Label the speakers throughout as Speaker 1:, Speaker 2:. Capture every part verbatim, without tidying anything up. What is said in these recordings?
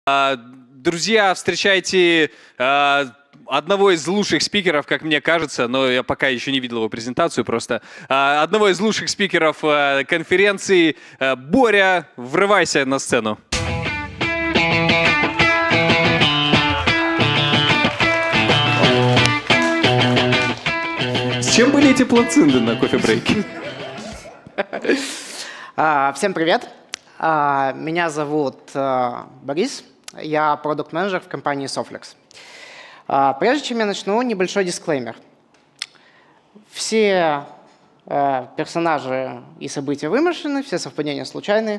Speaker 1: Друзья, встречайте одного из лучших спикеров, как мне кажется, но я пока еще не видел его презентацию, просто одного из лучших спикеров конференции. Боря, врывайся на сцену. С чем были эти плацинды на кофе-брейке?
Speaker 2: Всем привет. Меня зовут Борис. Я продукт-менеджер в компании Soflex. Прежде чем я начну, небольшой дисклеймер. Все персонажи и события вымышлены, все совпадения случайны.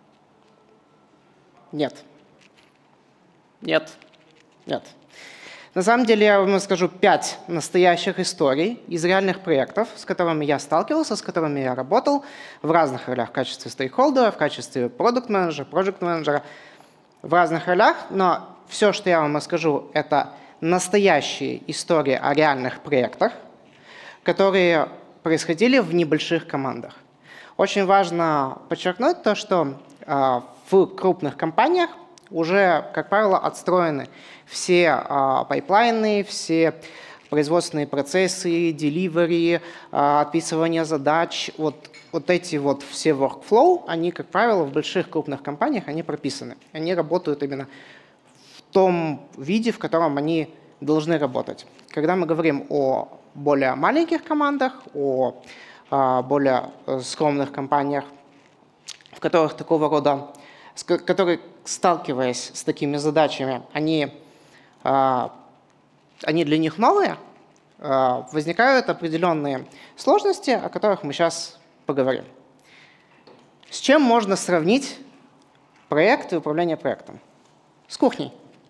Speaker 2: Нет. Нет. Нет. На самом деле я вам расскажу пять настоящих историй из реальных проектов, с которыми я сталкивался, с которыми я работал в разных ролях в качестве стейкхолдера, в качестве продукт-менеджера, проект-менеджера, в разных ролях, но все, что я вам расскажу, это настоящие истории о реальных проектах, которые происходили в небольших командах. Очень важно подчеркнуть то, что э, в крупных компаниях уже, как правило, отстроены все э, пайплайны, все производственные процессы, деливери, э, отписывание задач. Вот, вот эти вот все workflow, они, как правило, в больших крупных компаниях они прописаны. Они работают именно в том виде, в котором они должны работать. Когда мы говорим о более маленьких командах, о э, более скромных компаниях, в которых такого рода, которые, сталкиваясь с такими задачами, они, э, они для них новые, э, возникают определенные сложности, о которых мы сейчас поговорим. С чем можно сравнить проект и управление проектом? С кухней.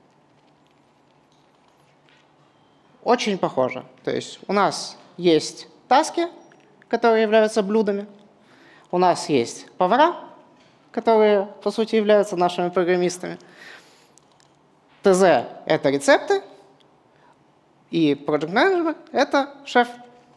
Speaker 2: Очень похоже. То есть у нас есть таски, которые являются блюдами. У нас есть повара, которые, по сути, являются нашими программистами. ТЗ — это рецепты, и Project Manager — это шеф.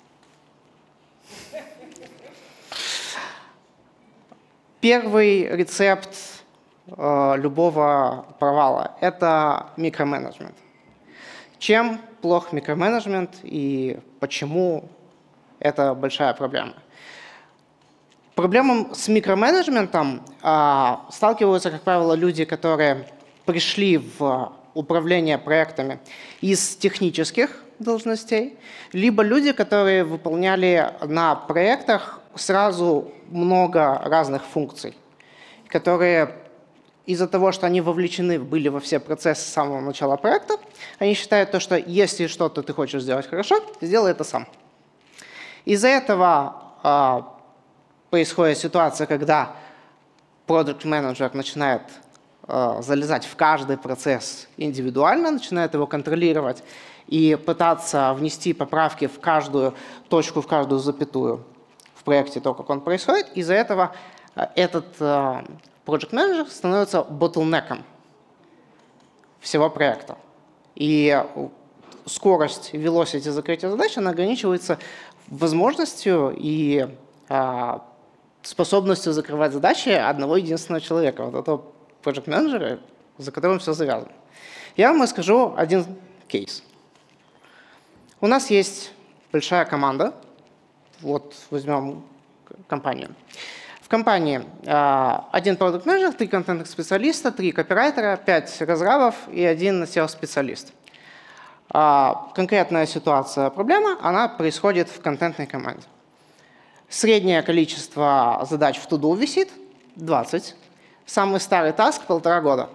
Speaker 2: Первый рецепт э, любого провала — это микроменеджмент. Чем плох микроменеджмент и почему это большая проблема? Проблемам с микроменеджментом э, сталкиваются, как правило, люди, которые пришли в управление проектами из технических должностей, либо люди, которые выполняли на проектах сразу много разных функций, которые из-за того, что они вовлечены были во все процессы с самого начала проекта, они считают то, что если что-то ты хочешь сделать хорошо, сделай это сам. Из-за этого э, происходит ситуация, когда продукт-менеджер начинает э, залезать в каждый процесс индивидуально, начинает его контролировать и пытаться внести поправки в каждую точку, в каждую запятую в проекте, то, как он происходит. Из-за этого этот э, project manager становится bottleneck'ом всего проекта. И скорость, velocity закрытия задач она ограничивается возможностью и э, способностью закрывать задачи одного единственного человека, вот этого project manager, за которым все завязано. Я вам расскажу один кейс. У нас есть большая команда. Вот возьмем компанию. В компании э, один продукт-менеджер, три контентных специалиста, три копирайтера, пять разрабов и один сео-специалист. Э, конкретная ситуация, проблема, она происходит в контентной команде. Среднее количество задач в to-do висит двадцать. Самый старый таск — полтора года.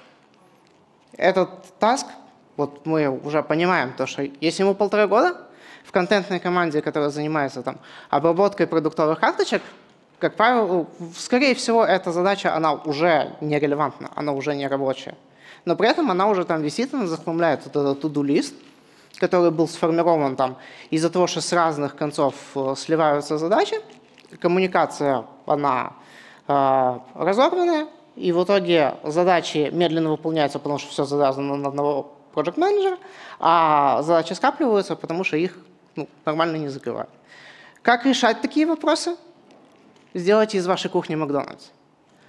Speaker 2: Этот таск, вот мы уже понимаем, то, что если ему полтора года, в контентной команде, которая занимается там, обработкой продуктовых карточек, как правило, скорее всего, эта задача она уже нерелевантна, она уже не рабочая. Но при этом она уже там висит, она захламляет вот этот to-do-лист, который был сформирован там из-за того, что с разных концов сливаются задачи. Коммуникация, она э, разорванная, и в итоге задачи медленно выполняются, потому что все завязано на одного project manager, а задачи скапливаются, потому что их ну, нормально не закрывают. Как решать такие вопросы? Сделайте из вашей кухни Макдональдс.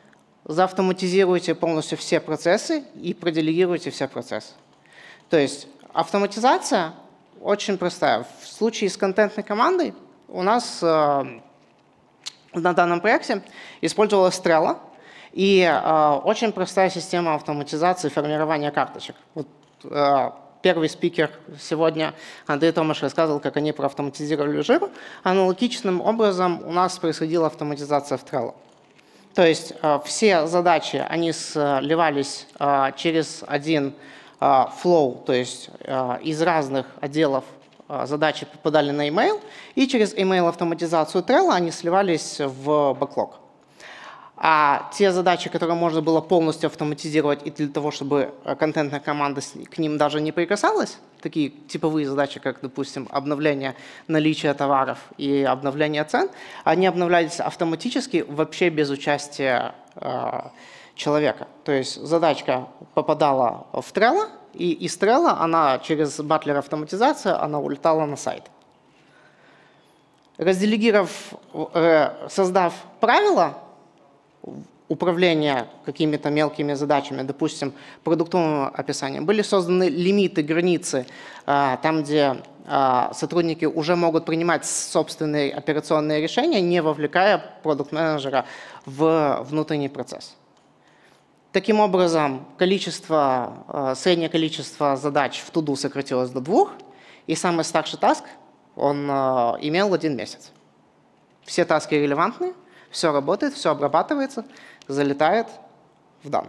Speaker 2: заавтоматизируйте полностью все процессы и проделегируйте все процессы. То есть автоматизация очень простая. В случае с контентной командой у нас э, на данном проекте использовалась Trello и э, очень простая система автоматизации формирования карточек. Вот, э, первый спикер сегодня, Андрей Томаш, рассказывал, как они проавтоматизировали жир. Аналогичным образом у нас происходила автоматизация в Trello. То есть э, все задачи, они сливались э, через один э, flow, то есть э, из разных отделов э, задачи попадали на email, и через email автоматизацию Trello они сливались в бэклог. А те задачи, которые можно было полностью автоматизировать и для того, чтобы контентная команда к ним даже не прикасалась, такие типовые задачи, как, допустим, обновление наличия товаров и обновление цен, они обновлялись автоматически вообще без участия э, человека. То есть задачка попадала в Trello, и из Trello она через батлер автоматизации она улетала на сайт. Разделегировав, э, создав правила управления какими-то мелкими задачами, допустим, продуктовым описанием, были созданы лимиты, границы, там, где сотрудники уже могут принимать собственные операционные решения, не вовлекая продукт-менеджера в внутренний процесс. Таким образом, количество, среднее количество задач в to-do сократилось до двух, и самый старший таск он имел один месяц. Все таски релевантны, все работает, все обрабатывается, залетает в дан.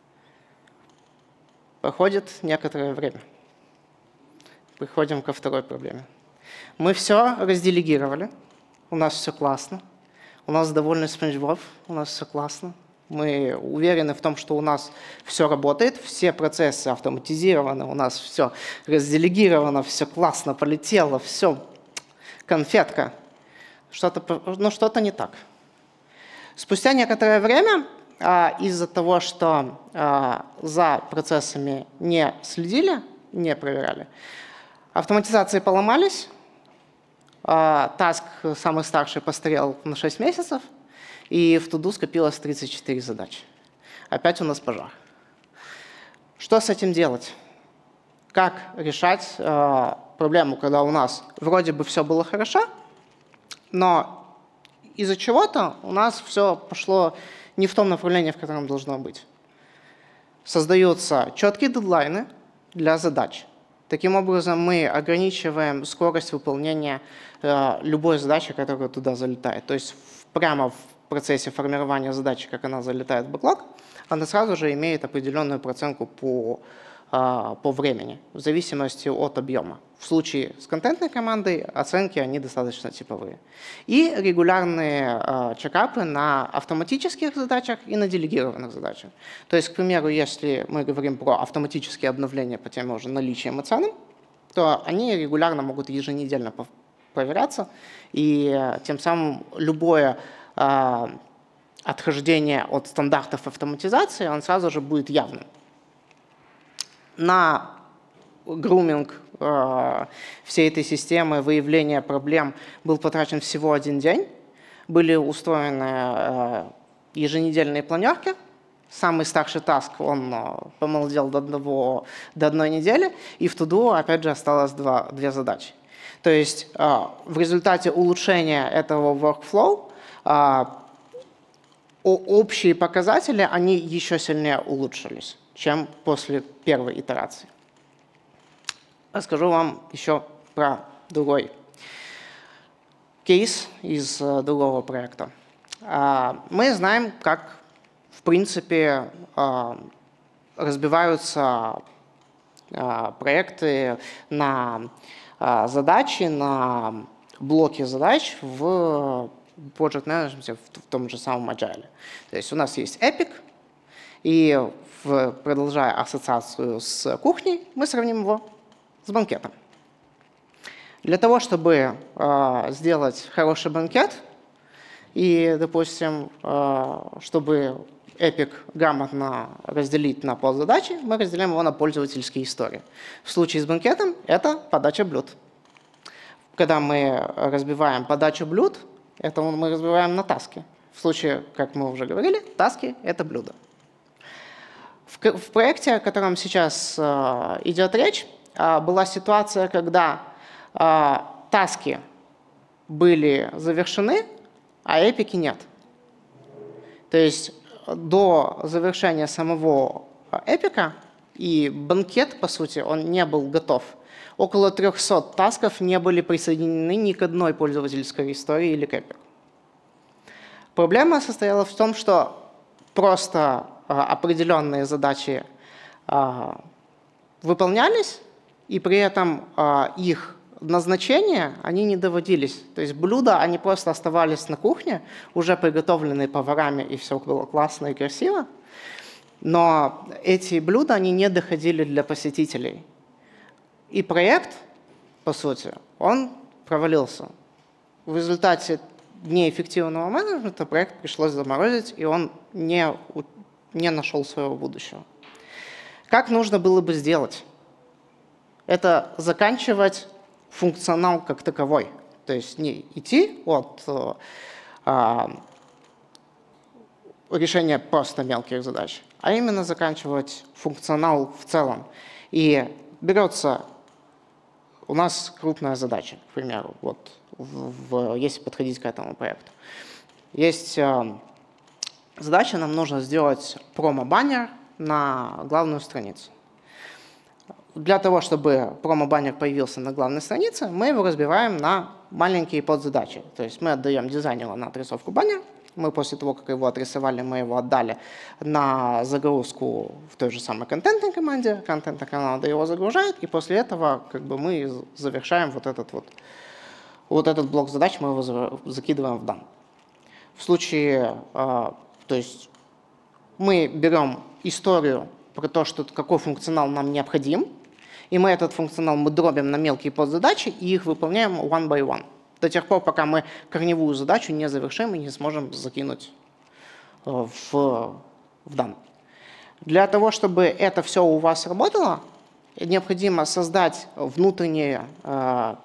Speaker 2: Проходит некоторое время. Приходим ко второй проблеме. Мы все разделегировали, у нас все классно, у нас довольный SpongeBob, у нас все классно. Мы уверены в том, что у нас все работает, все процессы автоматизированы, у нас все разделегировано, все классно полетело, все конфетка. Что-то, но что-то не так. Спустя некоторое время, из-за того, что за процессами не следили, не проверяли, автоматизации поломались, таск самый старший постарел на шесть месяцев, и в to-do скопилось тридцать четыре задачи. Опять у нас пожар. Что с этим делать? Как решать проблему, когда у нас вроде бы все было хорошо, но из-за чего-то у нас все пошло не в том направлении, в котором должно быть. Создаются четкие дедлайны для задач. Таким образом, мы ограничиваем скорость выполнения э, любой задачи, которая туда залетает. То есть прямо в процессе формирования задачи, как она залетает в бэклог, она сразу же имеет определенную процентку по, э, по времени, в зависимости от объема. В случае с контентной командой оценки они достаточно типовые. И регулярные э, чекапы на автоматических задачах и на делегированных задачах. То есть, к примеру, если мы говорим про автоматические обновления по теме уже наличия и ценам, то они регулярно могут еженедельно проверяться, и э, тем самым любое э, отхождение от стандартов автоматизации, он сразу же будет явным. На груминг э, всей этой системы, выявление проблем был потрачен всего один день. Были устроены э, еженедельные планерки. Самый старший таск, он э, помолодел до, одного, до одной недели, и в to-do, опять же, осталось два, две задачи. То есть э, в результате улучшения этого workflow э, общие показатели, они еще сильнее улучшились, чем после первой итерации. Расскажу вам еще про другой кейс из другого проекта. Мы знаем, как, в принципе, разбиваются проекты на задачи, на блоки задач в Project Management, в том же самом Agile. То есть у нас есть Epic, и в, продолжая ассоциацию с кухней, мы сравним его с банкетом. Для того, чтобы э, сделать хороший банкет и, допустим, э, чтобы Epic грамотно разделить на подзадачи, мы разделяем его на пользовательские истории. В случае с банкетом это подача блюд. Когда мы разбиваем подачу блюд, это мы разбиваем на таски. В случае, как мы уже говорили, таски — это блюдо. В, в проекте, о котором сейчас э, идет речь, э, была ситуация, когда э, таски были завершены, а эпики нет. То есть до завершения самого эпика и банкет, по сути, он не был готов. Около трехсот тасков не были присоединены ни к одной пользовательской истории или к эпику. Проблема состояла в том, что просто а, определенные задачи а, выполнялись, и при этом а, их назначения, они не доводились. То есть блюда, они просто оставались на кухне, уже приготовленные поварами, и все было классно и красиво. Но эти блюда, они не доходили для посетителей. И проект, по сути, он провалился. В результате неэффективного менеджмента проект пришлось заморозить, и он не, не нашел своего будущего. Как нужно было бы сделать? Это заканчивать функционал как таковой. То есть не идти от а, решения просто мелких задач, а именно заканчивать функционал в целом. И берется у нас крупная задача, к примеру, вот, в, в, если подходить к этому проекту. Есть а, задача, нам нужно сделать промо-баннер на главную страницу. Для того, чтобы промо-баннер появился на главной странице, мы его разбиваем на маленькие подзадачи. То есть мы отдаем дизайнеру на отрисовку баннера. Мы после того, как его отрисовали, мы его отдали на загрузку в той же самой контентной команде. Контентная команда его загружает, и после этого как бы, мы завершаем вот этот, вот, вот этот блок задач, мы его закидываем в дан. В случае, то есть мы берем историю про то, что, какой функционал нам необходим, и мы этот функционал мы дробим на мелкие подзадачи и их выполняем one by one. До тех пор, пока мы корневую задачу не завершим и не сможем закинуть в, в дан. Для того, чтобы это все у вас работало, необходимо создать внутренние э,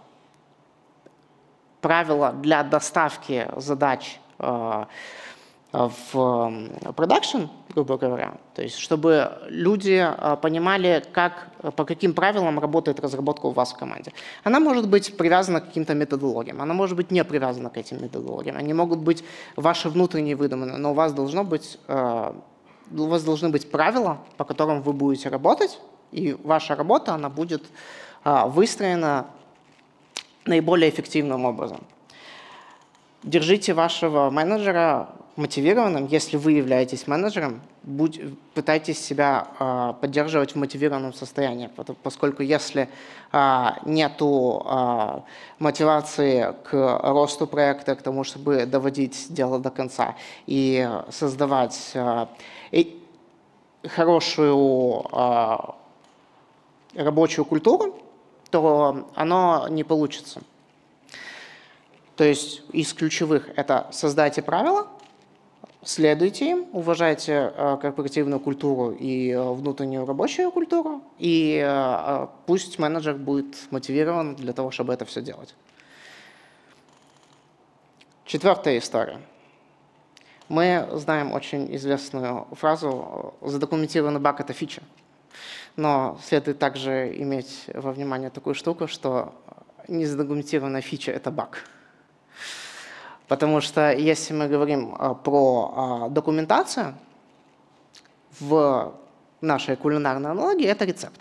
Speaker 2: правила для доставки задач э, в продакшн, грубо говоря, то есть чтобы люди понимали, как, по каким правилам работает разработка у вас в команде. Она может быть привязана к каким-то методологиям, она может быть не привязана к этим методологиям, они могут быть ваши внутренние выдуманные, но у вас должно быть, у вас должны быть правила, по которым вы будете работать, и ваша работа, она будет выстроена наиболее эффективным образом. Держите вашего менеджера мотивированным. Если вы являетесь менеджером, будь, пытайтесь себя э, поддерживать в мотивированном состоянии, поскольку если э, нет э, мотивации к росту проекта, к тому, чтобы доводить дело до конца и создавать э, и хорошую э, рабочую культуру, то оно не получится. То есть из ключевых это создайте правила, следуйте им, уважайте э, корпоративную культуру и э, внутреннюю рабочую культуру, и э, пусть менеджер будет мотивирован для того, чтобы это все делать. Четвертая история. Мы знаем очень известную фразу «задокументированный баг – это фича». Но следует также иметь во внимании такую штуку, что незадокументированная фича – это баг. Потому что если мы говорим про документацию, в нашей кулинарной аналогии это рецепт.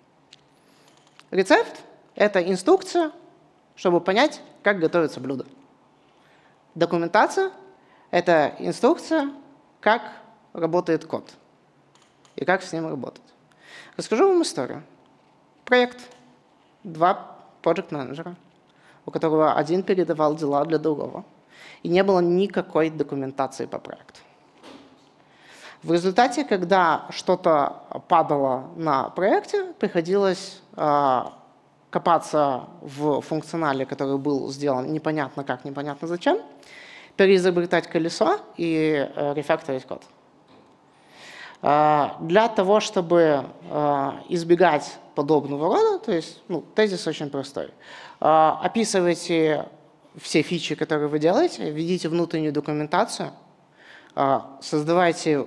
Speaker 2: Рецепт – это инструкция, чтобы понять, как готовится блюдо. Документация – это инструкция, как работает код и как с ним работать. Расскажу вам историю. Проект. Два проект-менеджера, у которого один передавал дела для другого. И не было никакой документации по проекту. В результате, когда что-то падало на проекте, приходилось э, копаться в функционале, который был сделан непонятно как, непонятно зачем, переизобретать колесо и э, рефакторить код. Э, для того, чтобы э, избегать подобного рода, то есть ну, тезис очень простой, э, описывайте все фичи, которые вы делаете, введите внутреннюю документацию, создавайте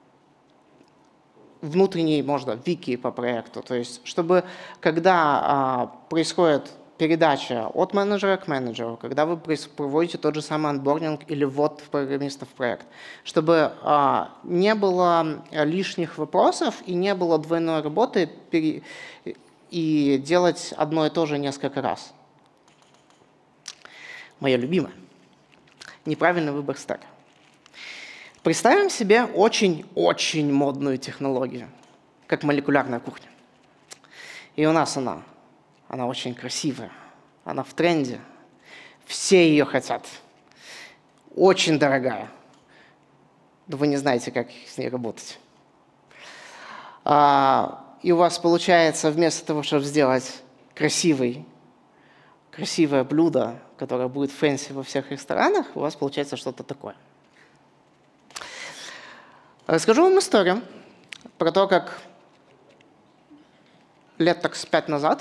Speaker 2: внутренний, можно, вики по проекту. То есть, чтобы когда происходит передача от менеджера к менеджеру, когда вы проводите тот же самый онбординг или ввод программистов в проект, чтобы а, не было лишних вопросов и не было двойной работы пере... и делать одно и то же несколько раз. Мое любимое. Неправильный выбор стека. Представим себе очень-очень модную технологию, как молекулярная кухня. И у нас она. Она очень красивая, она в тренде, все ее хотят, очень дорогая. Но вы не знаете, как с ней работать. А, и у вас получается, вместо того, чтобы сделать красивый, красивое блюдо, которое будет фэнси во всех ресторанах, у вас получается что-то такое. Расскажу вам историю про то, как лет так с пять назад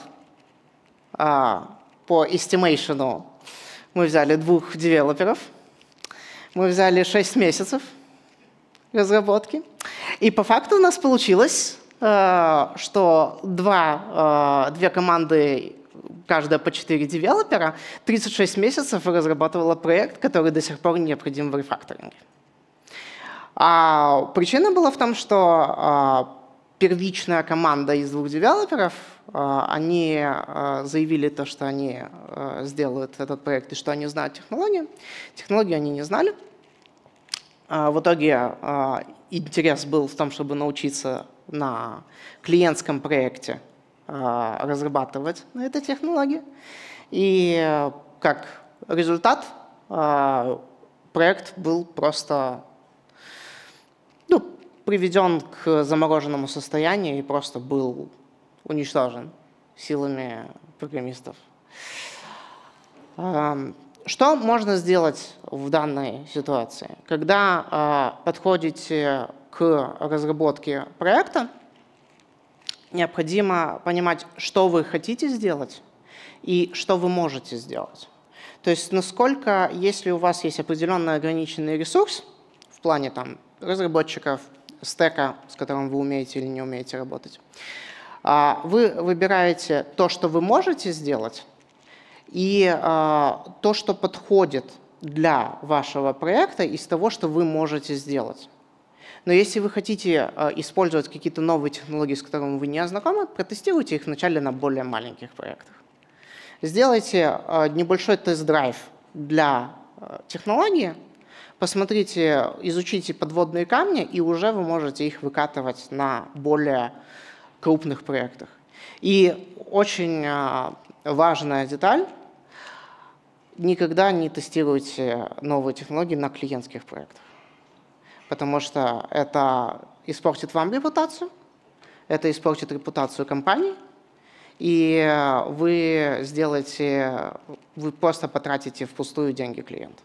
Speaker 2: по estimation мы взяли двух девелоперов, мы взяли шесть месяцев разработки, и по факту у нас получилось, что два, две команды, каждая по четыре девелопера, тридцать шесть месяцев разрабатывала проект, который до сих пор необходим в рефакторинге. А причина была в том, что первичная команда из двух девелоперов, они заявили то, что они сделают этот проект и что они знают технологию. Технологию они не знали. В итоге интерес был в том, чтобы научиться на клиентском проекте разрабатывать этой технологии. И как результат проект был просто ну, приведен к замороженному состоянию и просто был уничтожен силами программистов. Что можно сделать в данной ситуации? Когда подходите к разработке проекта, необходимо понимать, что вы хотите сделать и что вы можете сделать. То есть насколько, если у вас есть определенный ограниченный ресурс в плане там, разработчиков, стека, с которым вы умеете или не умеете работать, вы выбираете то, что вы можете сделать, и то, что подходит для вашего проекта из того, что вы можете сделать. Но если вы хотите использовать какие-то новые технологии, с которыми вы не знакомы, протестируйте их вначале на более маленьких проектах. Сделайте небольшой тест-драйв для технологии, посмотрите, изучите подводные камни, и уже вы можете их выкатывать на более крупных проектах. И очень важная деталь – никогда не тестируйте новые технологии на клиентских проектах, потому что это испортит вам репутацию, это испортит репутацию компании, и вы сделаете, вы просто потратите впустую деньги клиента.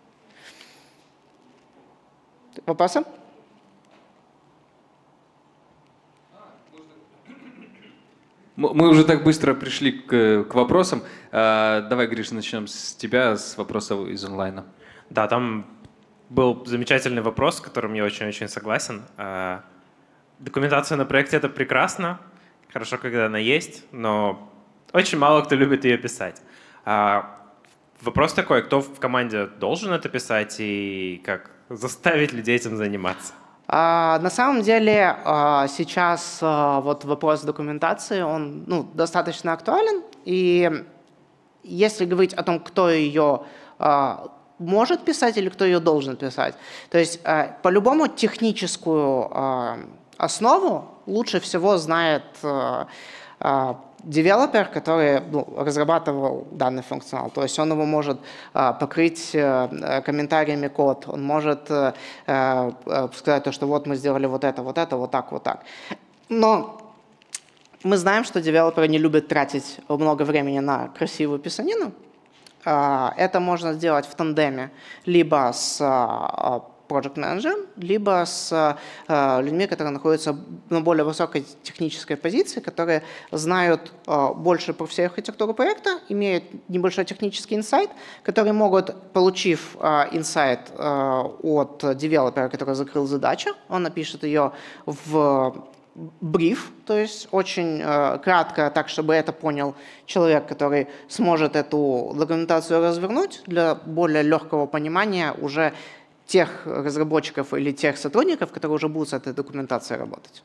Speaker 2: Вопросы?
Speaker 1: Мы уже так быстро пришли к, к вопросам. Давай, Гриш, начнем с тебя, с вопроса из онлайна.
Speaker 3: Да, там был замечательный вопрос, с которым я очень-очень согласен. Документация на проекте — это прекрасно, хорошо, когда она есть, но очень мало кто любит ее писать. Вопрос такой, кто в команде должен это писать и как заставить людей этим заниматься?
Speaker 2: На самом деле сейчас вот вопрос документации, он ну, достаточно актуален. И если говорить о том, кто ее может писать или кто ее должен писать, то есть по-любому техническую основу лучше всего знает девелопер, который ну, разрабатывал данный функционал. То есть он его может а, покрыть а, комментариями код, он может а, а, сказать, то, что вот мы сделали вот это, вот это, вот так, вот так. Но мы знаем, что девелоперы не любят тратить много времени на красивую писанину. А, это можно сделать в тандеме либо с а, проект-менеджером, либо с э, людьми, которые находятся на более высокой технической позиции, которые знают э, больше про всю архитектуру проекта, имеют небольшой технический инсайт, которые могут, получив э, инсайт э, от девелопера, который закрыл задачу, он напишет ее в бриф, то есть очень э, кратко, так, чтобы это понял человек, который сможет эту документацию развернуть для более легкого понимания уже тех разработчиков или тех сотрудников, которые уже будут с этой документацией работать.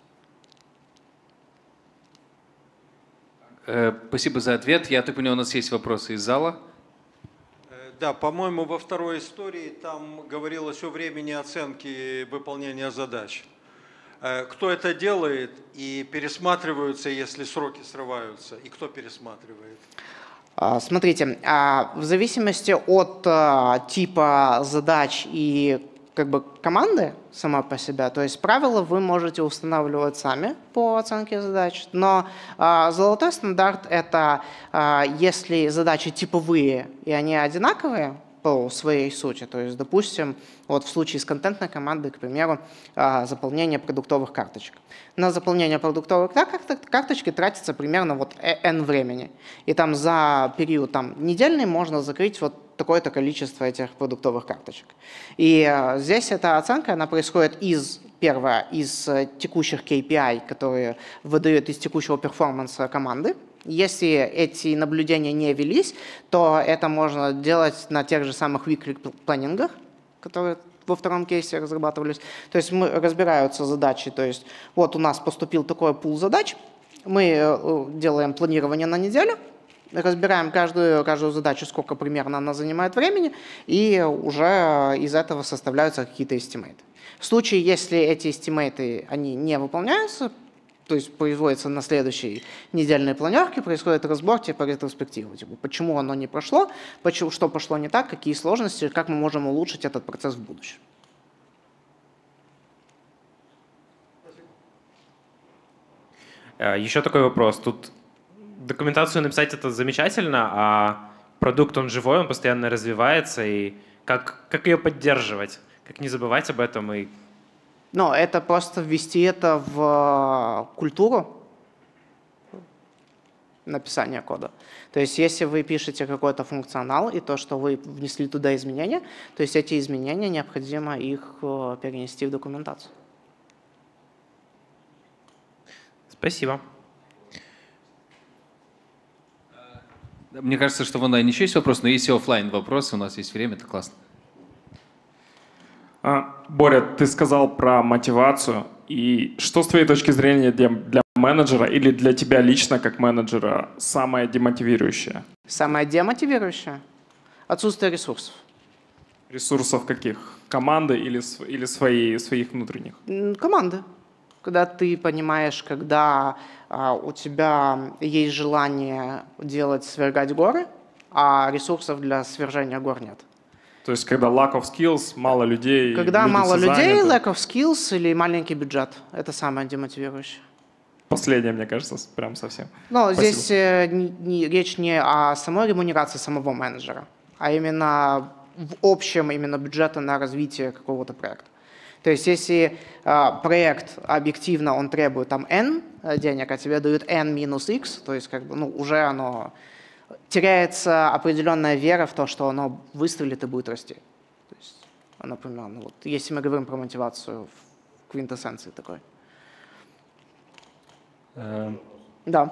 Speaker 1: Спасибо за ответ. Я так понимаю, у нас есть вопросы из зала.
Speaker 4: Да, по-моему, во второй истории там говорилось о времени оценки выполнения задач. Кто это делает и пересматриваются, если сроки срываются, и кто пересматривает?
Speaker 2: Смотрите, в зависимости от типа задач и как бы команды сама по себе, то есть правила вы можете устанавливать сами по оценке задач, но золотой стандарт — это если задачи типовые и они одинаковые по своей сути. То есть, допустим, вот в случае с контентной командой, к примеру, заполнение продуктовых карточек. На заполнение продуктовых карточки тратится примерно вот n времени. И там за период там, недельный можно закрыть вот такое-то количество этих продуктовых карточек. И здесь эта оценка, она происходит из, первое, из текущих кей пи ай, которые выдают из текущего перформанса команды. Если эти наблюдения не велись, то это можно делать на тех же самых weekly планингах, которые во втором кейсе разрабатывались. То есть мы разбираются задачи, то есть вот у нас поступил такой пул задач, мы делаем планирование на неделю, разбираем каждую, каждую задачу, сколько примерно она занимает времени, и уже из этого составляются какие-то эстимейты. В случае, если эти эстимейты они не выполняются, то есть производится на следующей недельной планерке, происходит разбор типа ретроспективы. Типа, почему оно не прошло, почему, что пошло не так, какие сложности, как мы можем улучшить этот процесс в будущем.
Speaker 3: Еще такой вопрос. Тут документацию написать — это замечательно, а продукт, он живой, он постоянно развивается, и как, как ее поддерживать? Как не забывать об этом и...
Speaker 2: Но это просто ввести это в культуру написания кода. То есть если вы пишете какой-то функционал и то, что вы внесли туда изменения, то есть эти изменения необходимо их перенести в документацию.
Speaker 3: Спасибо.
Speaker 1: Мне кажется, что в онлайне еще есть вопрос, но если офлайн вопросы, у нас есть время, это классно.
Speaker 5: Боря, ты сказал про мотивацию. И что с твоей точки зрения для, для менеджера или для тебя лично как менеджера самое демотивирующее?
Speaker 2: Самое демотивирующее? Отсутствие ресурсов.
Speaker 5: Ресурсов каких? Команды или, или свои, своих внутренних?
Speaker 2: Команды. Когда ты понимаешь, когда а, у тебя есть желание делать, свергать горы, а ресурсов для свержения гор нет.
Speaker 5: То есть, когда lack of skills, мало людей.
Speaker 2: Когда мало людей, lack of skills или маленький бюджет. Это самое демотивирующее.
Speaker 5: Последнее, мне кажется, прям совсем.
Speaker 2: Но здесь э, не, не, речь не о самой ремунерации самого менеджера, а именно в общем именно бюджета на развитие какого-то проекта. То есть, если э, проект объективно он требует там n денег, а тебе дают n минус x, то есть как бы, ну, уже оно... теряется определенная вера в то, что оно выстрелит и будет расти. То есть, например, ну вот, если мы говорим про мотивацию в квинтэссенции такой.
Speaker 6: Uh,
Speaker 2: Da.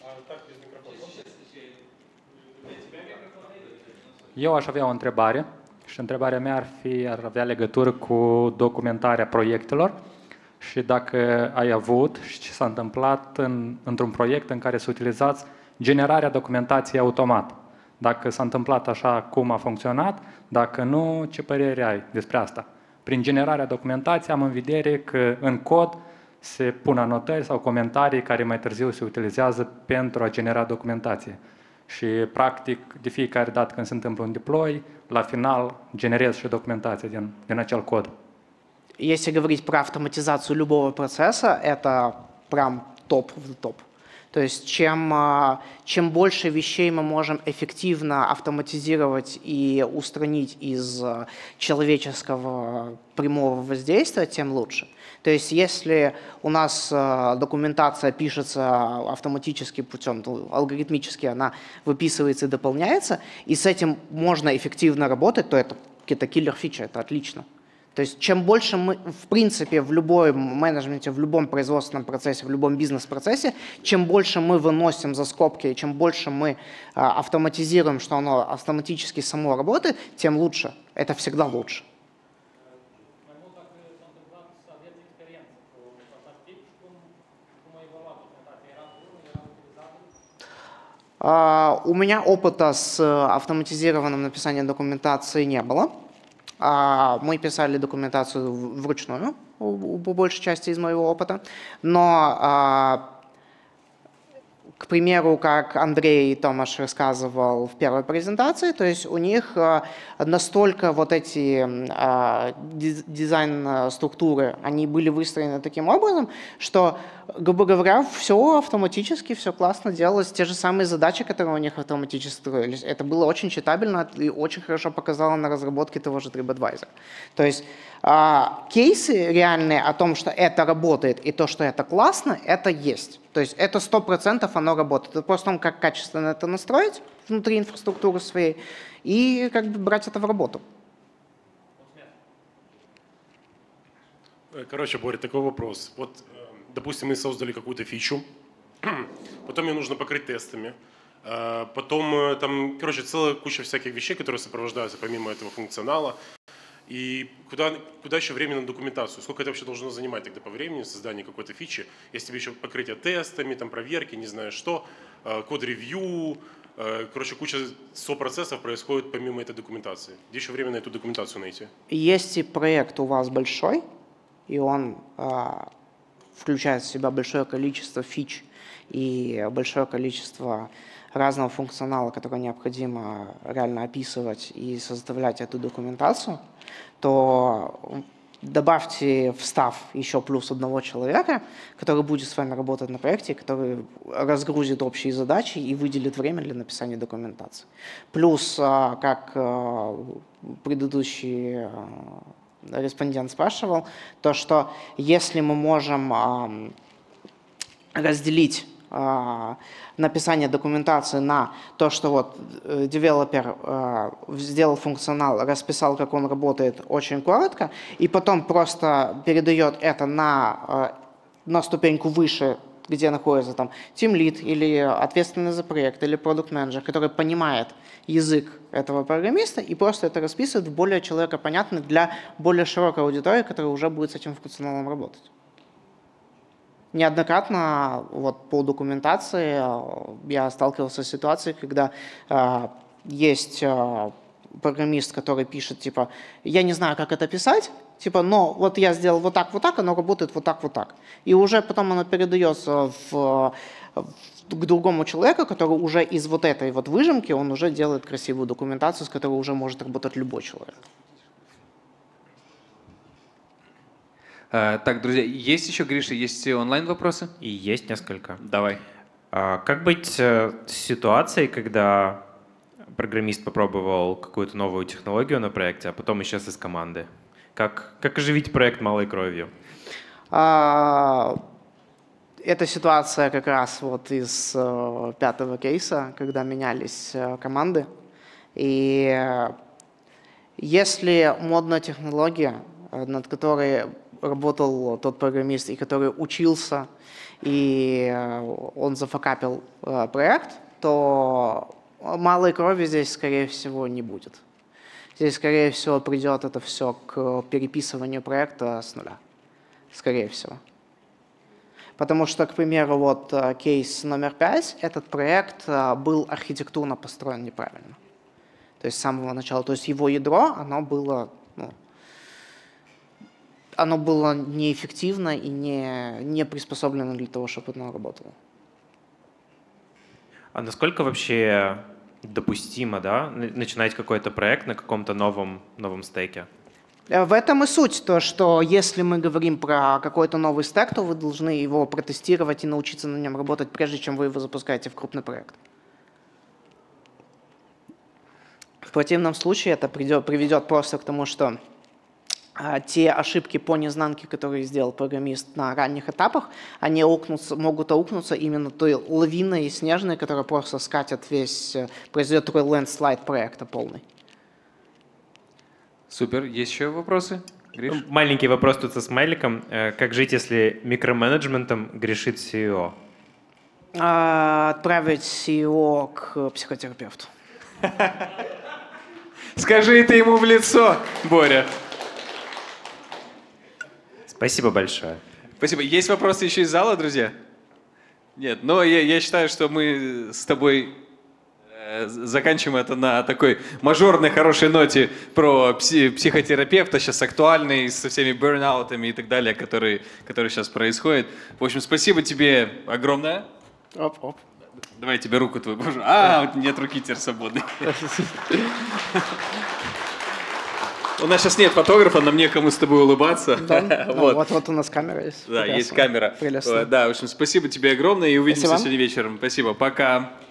Speaker 6: Eu aș avea o întrebare și întrebarea mea ar fi, ar avea legătură cu documentarea proiectelor și dacă ai avut și ce s-a întâmplat în, într-un proiect în care să utilizați generarea documentației automat. Dacă s-a întâmplat așa cum a funcționat, dacă nu, ce părere ai despre asta? Prin generarea documentației am în vedere că în cod se pun anotări sau comentarii care mai târziu se utilizează pentru a genera documentație. Și, practic, de fiecare dată când se întâmplă un deploy, la final generez și documentație din, din acel cod.
Speaker 2: Если говорить про автоматизацию любого процесса, это прям топ в топ. То есть чем, чем больше вещей мы можем эффективно автоматизировать и устранить из человеческого прямого воздействия, тем лучше. То есть если у нас документация пишется автоматически путем, алгоритмически она выписывается и дополняется, и с этим можно эффективно работать, то это какие-то киллер-фичи, это отлично. То есть чем больше мы, в принципе, в любом менеджменте, в любом производственном процессе, в любом бизнес-процессе, чем больше мы выносим за скобки, и чем больше мы а, автоматизируем, что оно автоматически само работает, тем лучше. Это всегда лучше. А, у меня опыта с автоматизированным написанием документации не было. Мы писали документацию вручную, по большей части из моего опыта, но, к примеру, как Андрей Томаш рассказывал в первой презентации, то есть у них настолько вот эти дизайн-структуры, они были выстроены таким образом, что, грубо говоря, все автоматически, все классно делалось, те же самые задачи, которые у них автоматически строились. Это было очень читабельно и очень хорошо показало на разработке того же TripAdvisor. То есть а, кейсы реальные о том, что это работает и то, что это классно, это есть. То есть это сто процентов оно работает. Это просто том, как качественно это настроить внутри инфраструктуры своей и как бы брать это в работу.
Speaker 7: Короче, Боря, такой вопрос. Вот, допустим, мы создали какую-то фичу, потом ее нужно покрыть тестами, потом там, короче, целая куча всяких вещей, которые сопровождаются помимо этого функционала. И куда, куда еще время на документацию? Сколько это вообще должно занимать тогда по времени, создание какой-то фичи? Если тебе еще покрытие тестами, там, проверки, не знаю что, код-ревью, короче, куча сопроцессов происходит помимо этой документации. Где еще время на эту документацию найти?
Speaker 2: Если проект у вас большой, и он а, включает в себя большое количество фич и большое количество разного функционала, который необходимо реально описывать и составлять эту документацию, то добавьте в став еще плюс одного человека, который будет с вами работать на проекте, который разгрузит общие задачи и выделит время для написания документации. Плюс, как предыдущий респондент спрашивал, то, что если мы можем разделить написание документации на то, что вот девелопер э, сделал функционал, расписал, как он работает, очень коротко, и потом просто передает это на, э, на ступеньку выше, где находится там тимлид или ответственный за проект, или продукт-менеджер, который понимает язык этого программиста и просто это расписывает в более человекопонятный для более широкой аудитории, которая уже будет с этим функционалом работать. Неоднократно вот, по документации я сталкивался с ситуацией, когда э, есть э, программист, который пишет, типа, я не знаю, как это писать, типа, но вот я сделал вот так, вот так, оно работает вот так, вот так. И уже потом оно передается в, в, к другому человеку, который уже из вот этой вот выжимки, он уже делает красивую документацию, с которой уже может работать любой человек.
Speaker 1: Так, друзья, есть еще, Гриша, есть онлайн-вопросы?
Speaker 3: И есть несколько.
Speaker 1: Давай.
Speaker 3: Как быть с ситуацией, когда программист попробовал какую-то новую технологию на проекте, а потом исчез из команды? Как, как оживить проект малой кровью?
Speaker 2: А, эта ситуация как раз вот из uh, пятого кейса, когда менялись uh, команды. И uh, если модная технология, uh, над которой работал тот программист, и который учился, и он зафакапил проект, то малой крови здесь, скорее всего, не будет. Здесь, скорее всего, придет это все к переписыванию проекта с нуля. Скорее всего. Потому что, к примеру, вот кейс номер пять, этот проект был архитектурно построен неправильно. То есть с самого начала. То есть его ядро, оно было... Ну, оно было неэффективно и не, не приспособлено для того, чтобы оно работало.
Speaker 3: А насколько вообще допустимо, да, начинать какой-то проект на каком-то новом, новом стеке?
Speaker 2: В этом и суть, то, что если мы говорим про какой-то новый стек, то вы должны его протестировать и научиться на нем работать, прежде чем вы его запускаете в крупный проект. В противном случае это придет, приведет просто к тому, что а, те ошибки по незнанке, которые сделал программист на ранних этапах, они аукнутся, могут аукнуться именно той лавиной снежной, которая просто скатит весь, произойдет такой лендслайд проекта полный.
Speaker 1: Супер. Есть еще вопросы? Гриш?
Speaker 3: Маленький вопрос тут со смайликом. Э, Как жить, если микроменеджментом грешит си и о?
Speaker 2: А, отправить си и о к психотерапевту.
Speaker 1: Скажи это ему в лицо, Боря.
Speaker 3: Спасибо большое.
Speaker 1: Спасибо. Есть вопросы еще из зала, друзья? Нет, но я, я считаю, что мы с тобой э, заканчиваем это на такой мажорной хорошей ноте про пси- психотерапевта, сейчас актуальный, со всеми бернаутами и так далее, которые, которые сейчас происходят. В общем, спасибо тебе огромное.
Speaker 2: Оп-оп.
Speaker 1: Давай я тебе руку твою. Боже. А, вот нет руки теперь свободной. У нас сейчас нет фотографа, нам некому с тобой улыбаться.
Speaker 2: Да? Ну,
Speaker 1: Вот.
Speaker 2: вот, вот у нас камера есть.
Speaker 1: Да,
Speaker 2: Прекрасно.
Speaker 1: есть камера.
Speaker 2: Прелестно.
Speaker 1: Да, в общем, спасибо тебе огромное и увидимся
Speaker 2: Спасибо.
Speaker 1: сегодня вечером. Спасибо, пока.